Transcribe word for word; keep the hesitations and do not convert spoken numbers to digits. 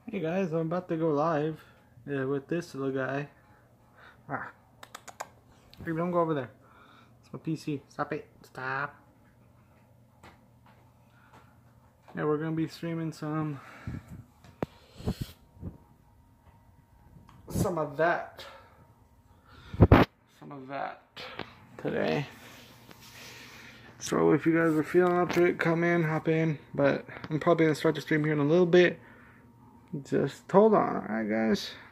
Hey guys, I'm about to go live uh, with this little guy. Ah. Hey, don't go over there. It's my P C. Stop it. Stop. Yeah, we're gonna be streaming some some of that. Some of that today. So if you guys are feeling up to it, come in, hop in. But I'm probably gonna start the stream here in a little bit. Just hold on, alright guys?